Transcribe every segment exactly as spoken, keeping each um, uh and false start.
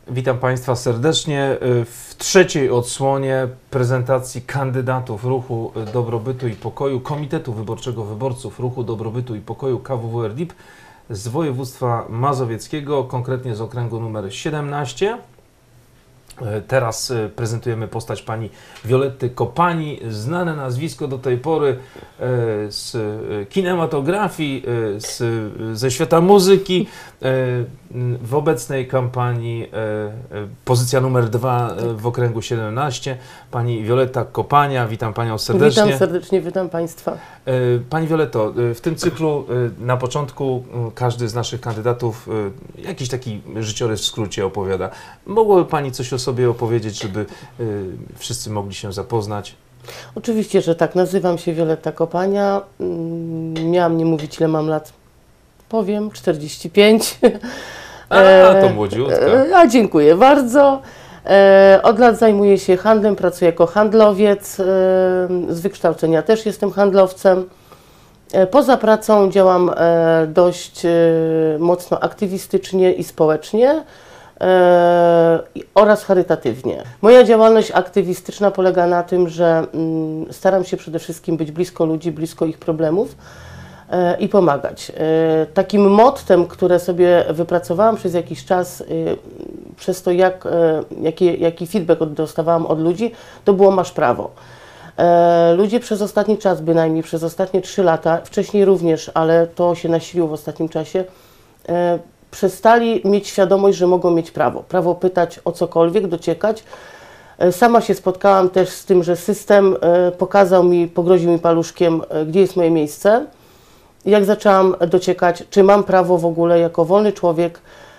Witam Państwa serdecznie w trzeciej odsłonie prezentacji kandydatów Ruchu Dobrobytu i Pokoju, Komitetu Wyborczego Wyborców Ruchu Dobrobytu i Pokoju K W W R D I P z województwa mazowieckiego, konkretnie z okręgu numer siedemnaście. Teraz prezentujemy postać pani Violetty Kopani, znane nazwisko do tej pory z kinematografii, z, ze świata muzyki. W obecnej kampanii pozycja numer dwa w okręgu siedemnaście. Pani Violetta Kopania, witam Panią serdecznie. Witam serdecznie, witam Państwa. Pani Violetto, w tym cyklu na początku każdy z naszych kandydatów jakiś taki życiorys w skrócie opowiada. Mogłaby Pani coś o sobie opowiedzieć, żeby wszyscy mogli się zapoznać? Oczywiście, że tak. Nazywam się Violetta Kopania. Miałam nie mówić, ile mam lat. Powiem, czterdzieści pięć. A, to młodziutka. A, dziękuję bardzo. Od lat zajmuję się handlem, pracuję jako handlowiec. Z wykształcenia też jestem handlowcem. Poza pracą działam dość mocno aktywistycznie i społecznie oraz charytatywnie. Moja działalność aktywistyczna polega na tym, że staram się przede wszystkim być blisko ludzi, blisko ich problemów i pomagać. Takim mottem, które sobie wypracowałam przez jakiś czas, przez to jak, jaki, jaki feedback dostawałam od ludzi, to było masz prawo. Ludzie przez ostatni czas, bynajmniej przez ostatnie trzy lata, wcześniej również, ale to się nasiliło w ostatnim czasie, przestali mieć świadomość, że mogą mieć prawo. Prawo pytać o cokolwiek, dociekać. Sama się spotkałam też z tym, że system pokazał mi, pogroził mi paluszkiem, gdzie jest moje miejsce. Jak zaczęłam dociekać, czy mam prawo w ogóle jako wolny człowiek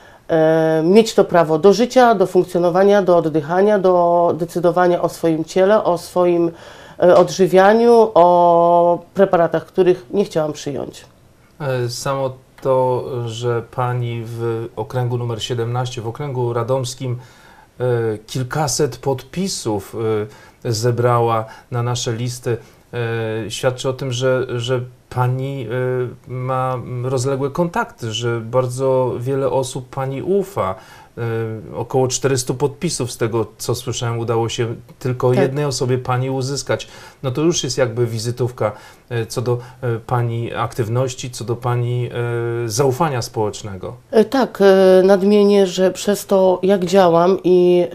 e, mieć to prawo do życia, do funkcjonowania, do oddychania, do decydowania o swoim ciele, o swoim e, odżywianiu, o preparatach, których nie chciałam przyjąć. Samo to, że Pani w okręgu numer siedemnaście, w okręgu radomskim e, kilkaset podpisów e, zebrała na nasze listy, e, świadczy o tym, że, że Pani y, ma rozległe kontakty, że bardzo wiele osób Pani ufa. Y, około czterystu podpisów z tego, co słyszałem, udało się tylko tak. jednej osobie Pani uzyskać. No to już jest jakby wizytówka y, co do y, Pani aktywności, co do Pani y, zaufania społecznego. Tak, nadmienię, że przez to jak działam i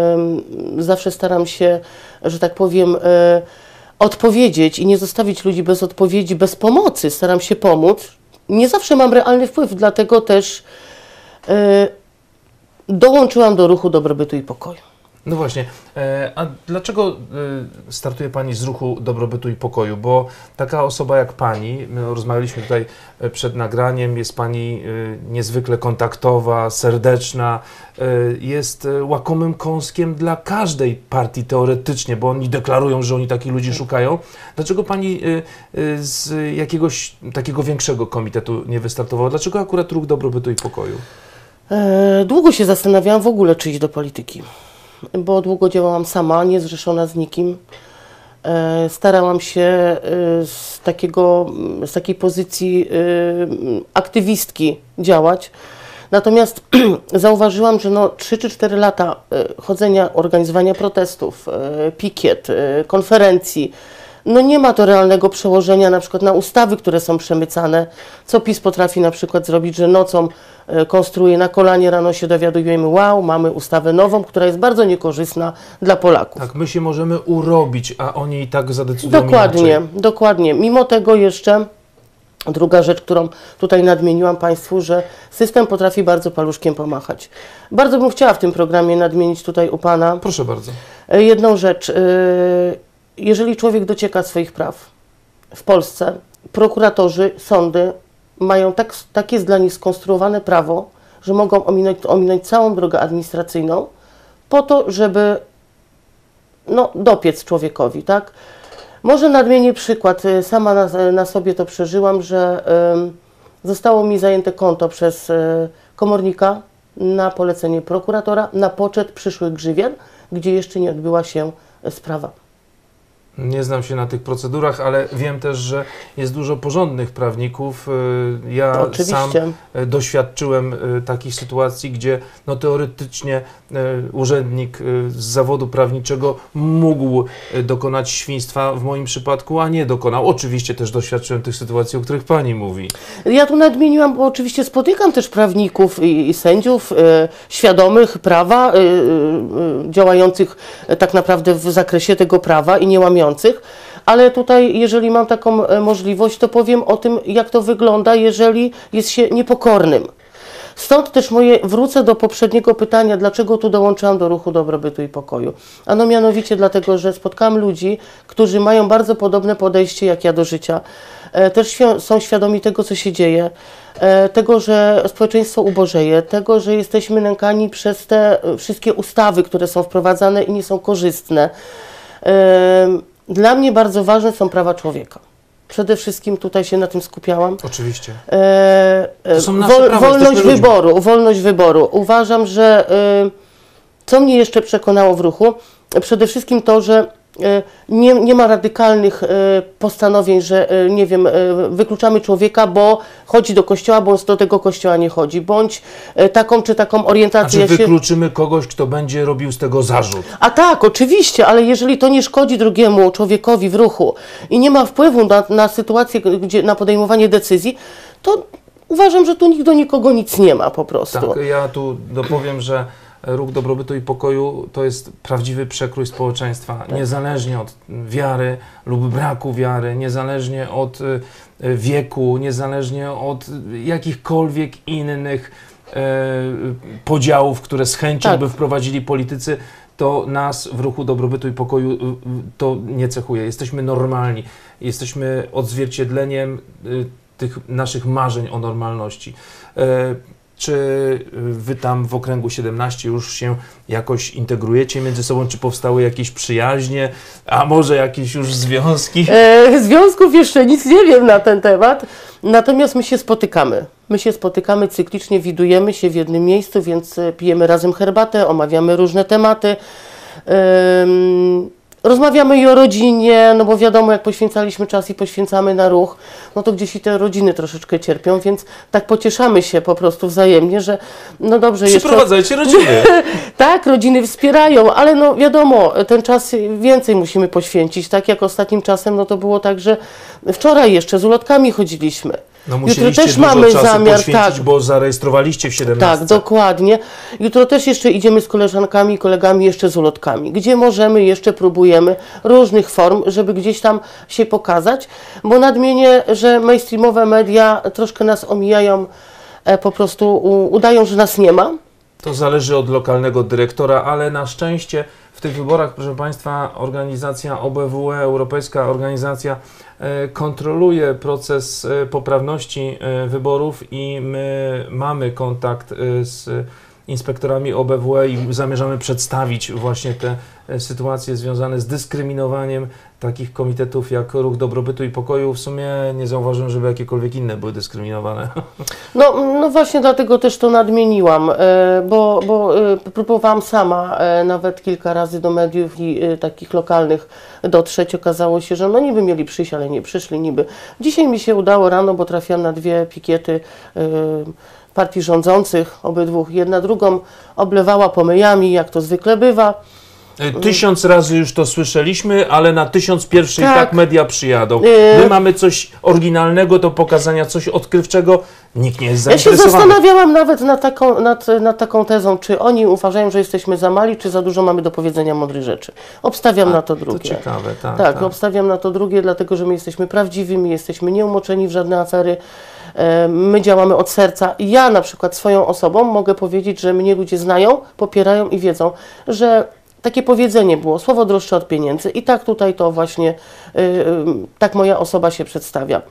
y, zawsze staram się, że tak powiem, y, odpowiedzieć i nie zostawić ludzi bez odpowiedzi, bez pomocy. Staram się pomóc. Nie zawsze mam realny wpływ, dlatego też yy, dołączyłam do Ruchu Dobrobytu i Pokoju. No właśnie, a dlaczego startuje Pani z Ruchu Dobrobytu i Pokoju? Bo taka osoba jak Pani, my rozmawialiśmy tutaj przed nagraniem, jest Pani niezwykle kontaktowa, serdeczna, jest łakomym kąskiem dla każdej partii teoretycznie, bo oni deklarują, że oni takich ludzi szukają. Dlaczego Pani z jakiegoś takiego większego komitetu nie wystartowała? Dlaczego akurat Ruch Dobrobytu i Pokoju? Długo się zastanawiałam w ogóle, czy iść do polityki, bo długo działałam sama, niezrzeszona z nikim. Starałam się z, takiego, z takiej pozycji aktywistki działać. Natomiast zauważyłam, że no trzy czy cztery lata chodzenia, organizowania protestów, pikiet, konferencji, no nie ma to realnego przełożenia na przykład na ustawy, które są przemycane, co PiS potrafi na przykład zrobić, że nocą konstruuje na kolanie, rano się dowiadujemy, wow, mamy ustawę nową, która jest bardzo niekorzystna dla Polaków. Tak, my się możemy urobić, a oni i tak zadecydują Dokładnie, inaczej. dokładnie. Mimo tego jeszcze druga rzecz, którą tutaj nadmieniłam Państwu, że system potrafi bardzo paluszkiem pomachać. Bardzo bym chciała w tym programie nadmienić tutaj u Pana. Proszę bardzo. Jedną rzecz. Jeżeli człowiek docieka swoich praw w Polsce, prokuratorzy, sądy mają tak, tak jest dla nich skonstruowane prawo, że mogą ominąć, ominąć całą drogę administracyjną po to, żeby no, dopiec człowiekowi, tak? Może nadmienię przykład, sama na, na sobie to przeżyłam, że y, zostało mi zajęte konto przez y, komornika na polecenie prokuratora na poczet przyszłych grzywien, gdzie jeszcze nie odbyła się sprawa. Nie znam się na tych procedurach, ale wiem też, że jest dużo porządnych prawników. Ja Oczywiście. sam doświadczyłem takich sytuacji, gdzie no, teoretycznie urzędnik z zawodu prawniczego mógł dokonać świństwa w moim przypadku, a nie dokonał. Oczywiście też doświadczyłem tych sytuacji, o których pani mówi. Ja tu nadmieniłam, bo oczywiście spotykam też prawników i, i sędziów y, świadomych prawa, y, y, działających y, tak naprawdę w zakresie tego prawa i nie łamiących, ale tutaj, jeżeli mam taką y, możliwość, to powiem o tym, jak to wygląda, jeżeli jest się niepokornym. Stąd też moje, wrócę do poprzedniego pytania, dlaczego tu dołączyłam do ruchu dobrobytu i pokoju. Ano mianowicie dlatego, że spotkałam ludzi, którzy mają bardzo podobne podejście jak ja do życia. E, też świ są świadomi tego, co się dzieje, e, tego, że społeczeństwo ubożeje, tego, że jesteśmy nękani przez te wszystkie ustawy, które są wprowadzane i nie są korzystne. E, dla mnie bardzo ważne są prawa człowieka. Przede wszystkim tutaj się na tym skupiałam. Oczywiście. E, To są nasze wol, prawa, wolność jesteśmy wyboru, ludźmi. wolność wyboru. Uważam, że e, co mnie jeszcze przekonało w ruchu, przede wszystkim to, że e, nie, nie ma radykalnych e, postanowień, że e, nie wiem, e, wykluczamy człowieka, bo chodzi do kościoła, bo on do tego kościoła nie chodzi, bądź e, taką czy taką A orientację. czy Ja się... wykluczymy kogoś, kto będzie robił z tego zarzut? A tak, oczywiście, ale jeżeli to nie szkodzi drugiemu człowiekowi w ruchu i nie ma wpływu na, na sytuację, gdzie, na podejmowanie decyzji, to uważam, że tu nikt do nikogo nic nie ma po prostu. Tak, ja tu dopowiem, że Ruch Dobrobytu i Pokoju to jest prawdziwy przekrój społeczeństwa, tak. Niezależnie od wiary lub braku wiary, niezależnie od y, wieku, niezależnie od jakichkolwiek innych y, podziałów, które z chęcią tak. by wprowadzili politycy, to nas w Ruchu Dobrobytu i Pokoju y, to nie cechuje. Jesteśmy normalni, jesteśmy odzwierciedleniem y, tych naszych marzeń o normalności. Y, Czy wy tam w okręgu siedemnaście już się jakoś integrujecie między sobą? Czy powstały jakieś przyjaźnie, a może jakieś już związki? E, związków jeszcze nic nie wiem na ten temat, natomiast my się spotykamy. My się spotykamy cyklicznie, widujemy się w jednym miejscu, więc pijemy razem herbatę, omawiamy różne tematy. Ym, Rozmawiamy i o rodzinie, no bo wiadomo, jak poświęcaliśmy czas i poświęcamy na ruch, no to gdzieś i te rodziny troszeczkę cierpią, więc tak pocieszamy się po prostu wzajemnie, że no dobrze jeszcze... Przyprowadzajcie rodziny. Tak, rodziny wspierają, ale no wiadomo, ten czas więcej musimy poświęcić, tak jak ostatnim czasem, no to było tak, że wczoraj jeszcze z ulotkami chodziliśmy. No Jutro musieliście też dużo mamy czasu zamiar, poświęcić, tak. bo zarejestrowaliście w siedemnastce. Tak, dokładnie. Jutro też jeszcze idziemy z koleżankami i kolegami jeszcze z ulotkami, gdzie możemy, jeszcze próbujemy różnych form, żeby gdzieś tam się pokazać, bo nadmienię, że mainstreamowe media troszkę nas omijają, e, po prostu u, udają, że nas nie ma. To zależy od lokalnego dyrektora, ale na szczęście w tych wyborach, proszę Państwa, organizacja O B W E, Europejska Organizacja, e, kontroluje proces e, poprawności e, wyborów i my mamy kontakt e, z inspektorami O B W E i zamierzamy przedstawić właśnie te e, sytuacje związane z dyskryminowaniem takich komitetów jak Ruch Dobrobytu i Pokoju. W sumie nie zauważyłem, żeby jakiekolwiek inne były dyskryminowane. No, no właśnie dlatego też to nadmieniłam, e, bo, bo e, próbowałam sama e, nawet kilka razy do mediów i e, takich lokalnych dotrzeć. Okazało się, że no niby mieli przyjść, ale nie przyszli niby. Dzisiaj mi się udało rano, bo trafiłam na dwie pikiety e, partii rządzących, obydwu. Jedna drugą oblewała pomyjami, jak to zwykle bywa. Tysiąc razy już to słyszeliśmy, ale na tysiąc pierwszy Tak. i tak media przyjadą. Yy. My mamy coś oryginalnego do pokazania, coś odkrywczego. Nikt nie jest Ja się zainteresowany. zastanawiałam nawet nad taką, nad, nad taką tezą, czy oni uważają, że jesteśmy za mali, czy za dużo mamy do powiedzenia mądrych rzeczy. Obstawiam A, na to to drugie. ciekawe, tak. Tak, tak. obstawiam na to drugie, dlatego że my jesteśmy prawdziwymi, jesteśmy nieumoczeni w żadne afery, e, my działamy od serca. I ja na przykład swoją osobą mogę powiedzieć, że mnie ludzie znają, popierają i wiedzą, że takie powiedzenie było, słowo droższe od pieniędzy i tak tutaj to właśnie, y, y, tak moja osoba się przedstawia.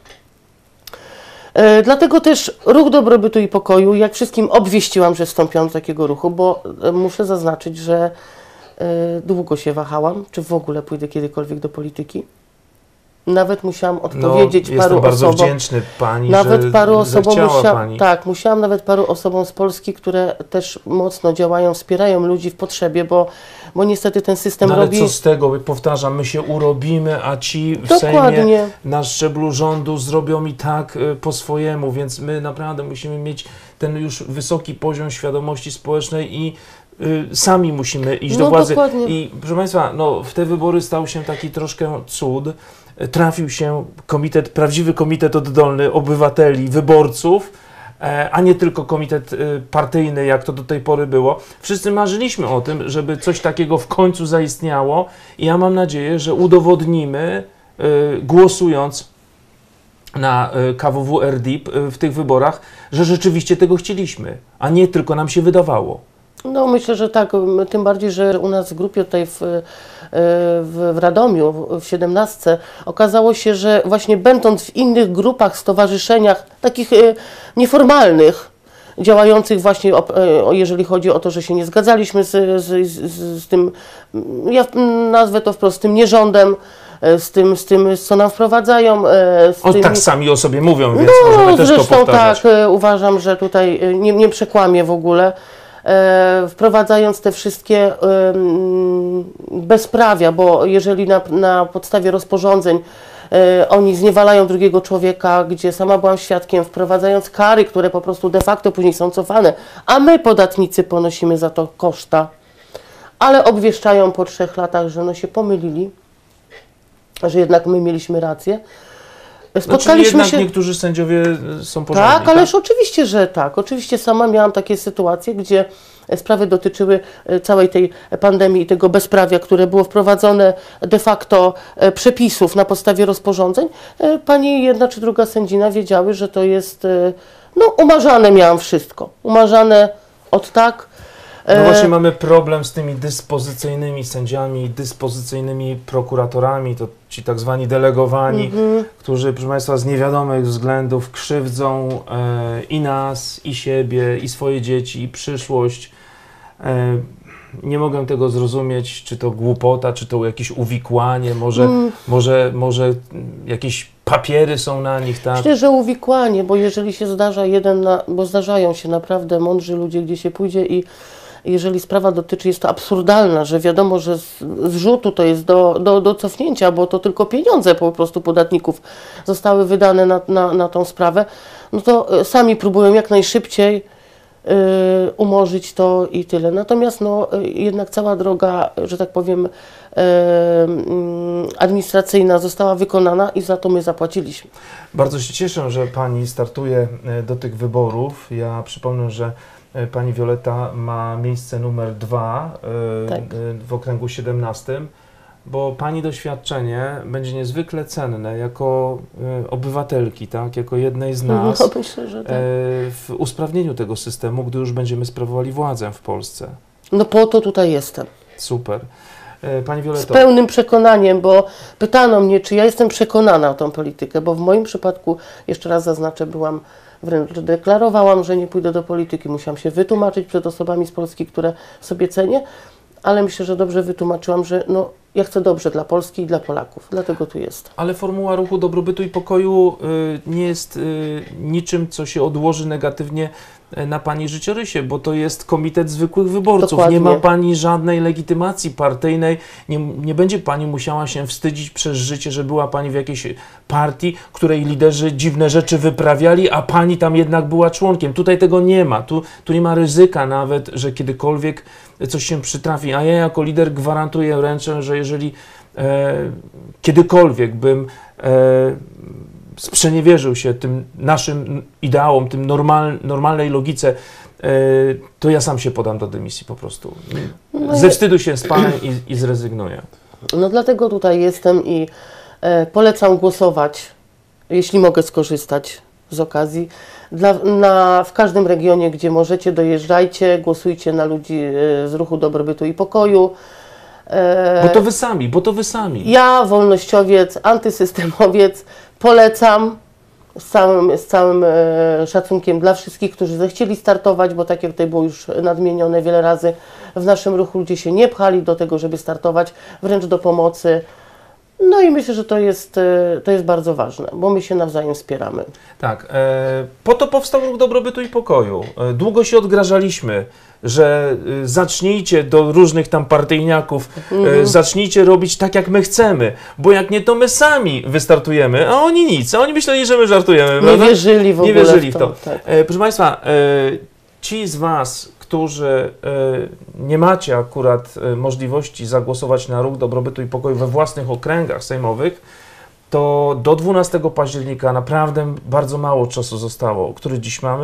Y, dlatego też Ruch Dobrobytu i Pokoju, jak wszystkim obwieściłam, że wstąpiłam do takiego ruchu, bo y, muszę zaznaczyć, że y, długo się wahałam, czy w ogóle pójdę kiedykolwiek do polityki. Nawet musiałam odpowiedzieć no, paru jestem bardzo osobom. wdzięczny Pani, nawet że paru osobom musiał, Pani. Tak, musiałam nawet paru osobom z Polski, które też mocno działają, wspierają ludzi w potrzebie, bo, bo niestety ten system no, ale robi... co z tego, powtarzam, my się urobimy, a ci w Dokładnie. Sejmie na szczeblu rządu zrobią i tak y, po swojemu, więc my naprawdę musimy mieć ten już wysoki poziom świadomości społecznej i y, sami musimy iść No, do władzy. dokładnie. I proszę Państwa, no, w te wybory stał się taki troszkę cud. Trafił się komitet, prawdziwy komitet oddolny obywateli, wyborców, a nie tylko komitet partyjny, jak to do tej pory było. Wszyscy marzyliśmy o tym, żeby coś takiego w końcu zaistniało i ja mam nadzieję, że udowodnimy, głosując na K W W R D I P w tych wyborach, że rzeczywiście tego chcieliśmy, a nie tylko nam się wydawało. No myślę, że tak, tym bardziej, że u nas w grupie tutaj w, w, w Radomiu, w siedemnastce, okazało się, że właśnie będąc w innych grupach, stowarzyszeniach, takich nieformalnych, działających właśnie, jeżeli chodzi o to, że się nie zgadzaliśmy z, z, z, z tym, ja nazwę to wprost, tym nierządem, z tym, z tym, co nam wprowadzają. Z o, tymi... tak sami o sobie mówią, więc no, możemy też zresztą to powtarzać. Tak, uważam, że tutaj nie, nie przekłamię w ogóle. E, wprowadzając te wszystkie e, bezprawia, bo jeżeli na, na podstawie rozporządzeń e, oni zniewalają drugiego człowieka, gdzie sama byłam świadkiem, wprowadzając kary, które po prostu de facto później są cofane, a my podatnicy ponosimy za to koszta, ale obwieszczają po trzech latach, że no się pomylili, że jednak my mieliśmy rację. Spotkaliśmy no, jednak się... niektórzy sędziowie są porządni. Tak, ależ tak? Oczywiście, że tak. Oczywiście sama miałam takie sytuacje, gdzie sprawy dotyczyły całej tej pandemii i tego bezprawia, które było wprowadzone de facto przepisów na podstawie rozporządzeń. Pani jedna czy druga sędzina wiedziały, że to jest, no umarzane miałam wszystko. Umarzane od tak. No właśnie mamy problem z tymi dyspozycyjnymi sędziami, dyspozycyjnymi prokuratorami, to ci tak zwani delegowani, mm-hmm. którzy, proszę Państwa, z niewiadomych względów krzywdzą e, i nas, i siebie, i swoje dzieci, i przyszłość. E, nie mogę tego zrozumieć, czy to głupota, czy to jakieś uwikłanie, może, mm. może, może jakieś papiery są na nich, tak? Myślę, że uwikłanie, bo jeżeli się zdarza jeden, na, bo zdarzają się naprawdę mądrzy ludzie, gdzie się pójdzie i jeżeli sprawa dotyczy, jest to absurdalna, że wiadomo, że z, z rzutu to jest do, do, do cofnięcia, bo to tylko pieniądze po prostu podatników zostały wydane na, na, na tą sprawę, no to sami próbują jak najszybciej y, umorzyć to i tyle. Natomiast no, jednak cała droga, że tak powiem, y, y, administracyjna została wykonana i za to my zapłaciliśmy. Bardzo się cieszę, że Pani startuje do tych wyborów. Ja przypomnę, że Pani Wioleta ma miejsce numer dwa tak. w okręgu siedemnastym, bo Pani doświadczenie będzie niezwykle cenne jako obywatelki, tak, jako jednej z nas no, myślę, że tak. w usprawnieniu tego systemu, gdy już będziemy sprawowali władzę w Polsce. No po to tutaj jestem. Super. Pani Violetto. Z pełnym przekonaniem, bo pytano mnie, czy ja jestem przekonana o tą politykę, bo w moim przypadku, jeszcze raz zaznaczę, byłam wręcz deklarowałam, że nie pójdę do polityki. Musiałam się wytłumaczyć przed osobami z Polski, które sobie cenię, ale myślę, że dobrze wytłumaczyłam, że no, ja chcę dobrze dla Polski i dla Polaków, dlatego tu jest. Ale formuła ruchu dobrobytu i pokoju y, nie jest y, niczym, co się odłoży negatywnie na Pani życiorysie, bo to jest komitet zwykłych wyborców. Dokładnie. Nie ma Pani żadnej legitymacji partyjnej, nie, nie będzie Pani musiała się wstydzić przez życie, że była Pani w jakiejś partii, której liderzy dziwne rzeczy wyprawiali, a Pani tam jednak była członkiem. Tutaj tego nie ma. Tu, tu nie ma ryzyka nawet, że kiedykolwiek coś się przytrafi, a ja jako lider gwarantuję, ręczę, że jeżeli e, kiedykolwiek bym e, sprzeniewierzył się tym naszym ideałom, tym normal, normalnej logice, to ja sam się podam do dymisji po prostu. Ze wstydu się spalę i, i zrezygnuję. No dlatego tutaj jestem i e, polecam głosować, jeśli mogę skorzystać z okazji. Dla, na, w każdym regionie, gdzie możecie, dojeżdżajcie, głosujcie na ludzi e, z ruchu dobrobytu i pokoju. Bo to wy sami, bo to wy sami. Ja, wolnościowiec, antysystemowiec, polecam z całym, z całym e, szacunkiem dla wszystkich, którzy zechcieli startować, bo tak jak tutaj było już nadmienione wiele razy, w naszym ruchu ludzie się nie pchali do tego, żeby startować, wręcz do pomocy. No i myślę, że to jest, to jest bardzo ważne, bo my się nawzajem wspieramy. Tak, e, po to powstał Ruch Dobrobytu i Pokoju. E, długo się odgrażaliśmy, że e, zacznijcie do różnych tam partyjniaków, Mhm. e, zacznijcie robić tak, jak my chcemy, bo jak nie, to my sami wystartujemy, a oni nic, a oni myśleli, że my żartujemy. Nie prawda? wierzyli w ogóle Nie wierzyli w w to. to. Tak. E, proszę Państwa, e, ci z Was, którzy e, nie macie akurat e, możliwości zagłosować na Ruch Dobrobytu i Pokoju we własnych okręgach sejmowych, to do dwunastego października naprawdę bardzo mało czasu zostało. Który dziś mamy?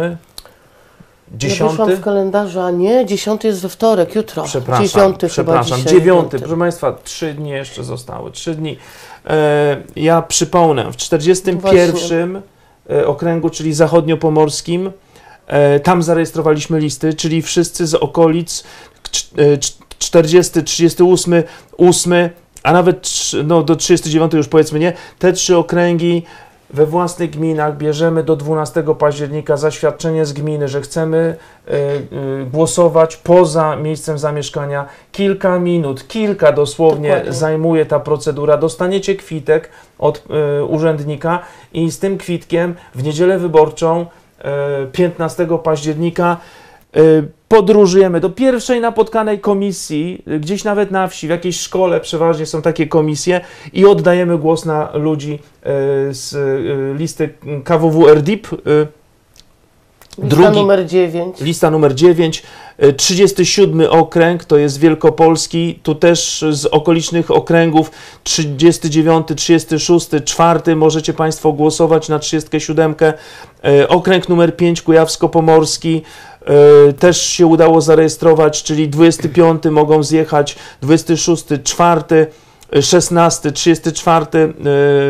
Ja wyszłam Dziesiąty? w kalendarzu, a nie, dziesiąty jest we wtorek, jutro. Przepraszam, Dziesiąty przepraszam, chyba dzisiaj. dziewiąty. Proszę Państwa, trzy dni jeszcze zostały. Trzy dni. E, ja przypomnę, w czterdziestym pierwszym e, okręgu, czyli zachodniopomorskim, e, tam zarejestrowaliśmy listy, czyli wszyscy z okolic czterdziesty, trzydziesty ósmy, ósmy, a nawet no, do trzydziestego dziewiątego już powiedzmy nie, te trzy okręgi we własnych gminach bierzemy do dwunastego października zaświadczenie z gminy, że chcemy y, y, głosować poza miejscem zamieszkania. Kilka minut, kilka dosłownie Dokładnie. zajmuje ta procedura. Dostaniecie kwitek od y, urzędnika i z tym kwitkiem w niedzielę wyborczą y, piętnastego października y, podróżujemy do pierwszej napotkanej komisji, gdzieś nawet na wsi, w jakiejś szkole przeważnie są takie komisje i oddajemy głos na ludzi y, z y, listy K W W R D I P. Y, Lista drugi, numer dziewięć. lista numer dziewięć, y, trzydziesty siódmy okręg, to jest Wielkopolski, tu też z okolicznych okręgów trzydziesty dziewiąty, trzydziesty szósty, czwarty możecie Państwo głosować na trzydziestkę siódemkę. Y, okręg numer pięć, Kujawsko-Pomorski, y, też się udało zarejestrować, czyli dwudziesty piąty mogą zjechać, dwudziesty szósty, czwarty, szesnasty, trzydziesty czwarty y,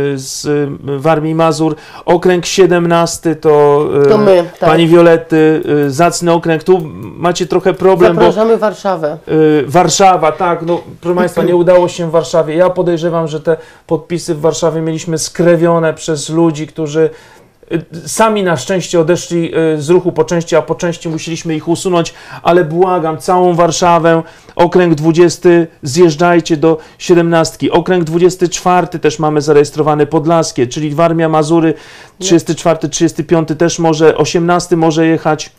z Warmii i Mazur, okręg siedemnasty to, y, To my, tak. Pani Violetty, y, zacny okręg, tu macie trochę problem, bo Zapraszamy Warszawę. y, Warszawa, tak, no proszę Państwa, nie udało się w Warszawie. Ja podejrzewam, że te podpisy w Warszawie mieliśmy skrewione przez ludzi, którzy y, sami na szczęście odeszli y, z ruchu po części, a po części musieliśmy ich usunąć, ale błagam całą Warszawę, okręg dwudziesty, zjeżdżajcie do siedemnastki, okręg dwudziesty czwarty też mamy zarejestrowany, Podlaskie, czyli Warmia, Mazury, trzydziesty czwarty, trzydziesty piąty też może, osiemnasty może jechać,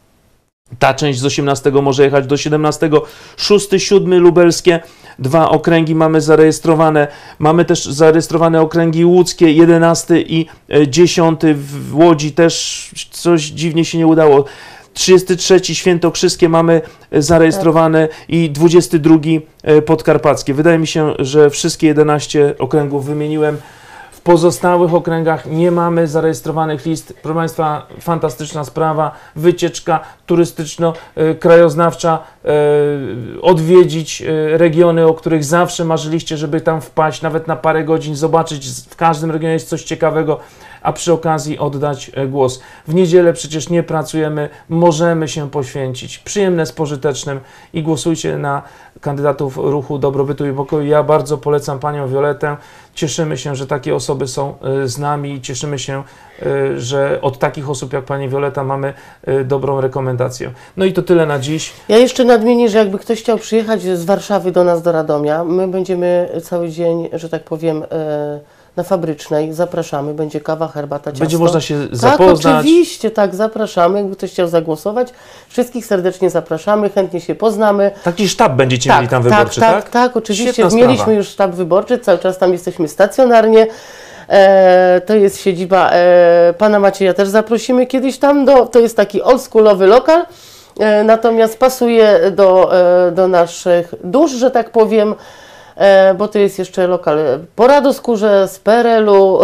ta część z osiemnastego może jechać do siedemnastego, szósty, siódmy Lubelskie, dwa okręgi mamy zarejestrowane, mamy też zarejestrowane okręgi łódzkie, jedenasty i dziesiąty w Łodzi też coś dziwnie się nie udało, trzydziesty trzeci Świętokrzyskie mamy zarejestrowane i dwudziesty drugi Podkarpackie. Wydaje mi się, że wszystkie jedenaście okręgów wymieniłem. W pozostałych okręgach nie mamy zarejestrowanych list. Proszę Państwa, fantastyczna sprawa, wycieczka turystyczno-krajoznawcza, odwiedzić regiony, o których zawsze marzyliście, żeby tam wpaść, nawet na parę godzin, zobaczyć, w każdym regionie jest coś ciekawego, a przy okazji oddać głos. W niedzielę przecież nie pracujemy, możemy się poświęcić. Przyjemne z pożytecznym i głosujcie na kandydatów Ruchu Dobrobytu i Pokoju. Ja bardzo polecam Panią Violettę. Cieszymy się, że takie osoby są z nami i cieszymy się, że od takich osób jak Pani Violetta mamy dobrą rekomendację. No i to tyle na dziś. Ja jeszcze nadmienię, że jakby ktoś chciał przyjechać z Warszawy do nas do Radomia, my będziemy cały dzień, że tak powiem, na Fabrycznej, zapraszamy, będzie kawa, herbata, ciasto. Będzie można się tak, zapoznać. oczywiście, tak, zapraszamy, jakby ktoś chciał zagłosować, wszystkich serdecznie zapraszamy, chętnie się poznamy. Taki sztab będziecie tak, mieli tam tak, wyborczy, tak? tak? Tak, tak, oczywiście, Świetna mieliśmy sprawa. już sztab wyborczy, cały czas tam jesteśmy stacjonarnie. E, to jest siedziba e, pana Macieja, też zaprosimy kiedyś tam, do, to jest taki oldschoolowy lokal, e, natomiast pasuje do, e, do naszych dusz, że tak powiem, e, bo to jest jeszcze lokal po Radoskórze, z P R L-u.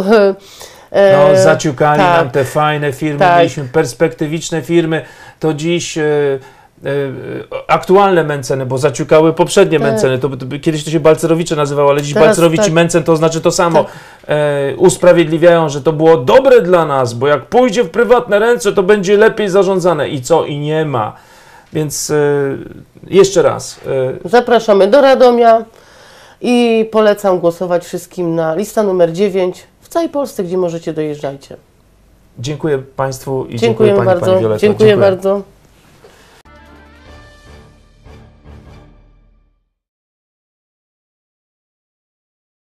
E, No, zaciukali tak, nam te fajne firmy, tak. mieliśmy perspektywiczne firmy, to dziś e, e, aktualne Menceny, bo zaciukały poprzednie Tak. Menceny, to, to, kiedyś to się Balcerowicze nazywało, ale dziś Teraz Balcerowicz i tak. Mencen to znaczy to samo. Tak. E, usprawiedliwiają, że to było dobre dla nas, bo jak pójdzie w prywatne ręce, to będzie lepiej zarządzane i co? I nie ma. Więc e, jeszcze raz. E, Zapraszamy do Radomia i polecam głosować wszystkim na lista numer dziewięć w całej Polsce, gdzie możecie, dojeżdżajcie. dziękuję Państwu i Dziękujemy dziękuję Pani, bardzo. Pani Violetto. Dziękuję bardzo.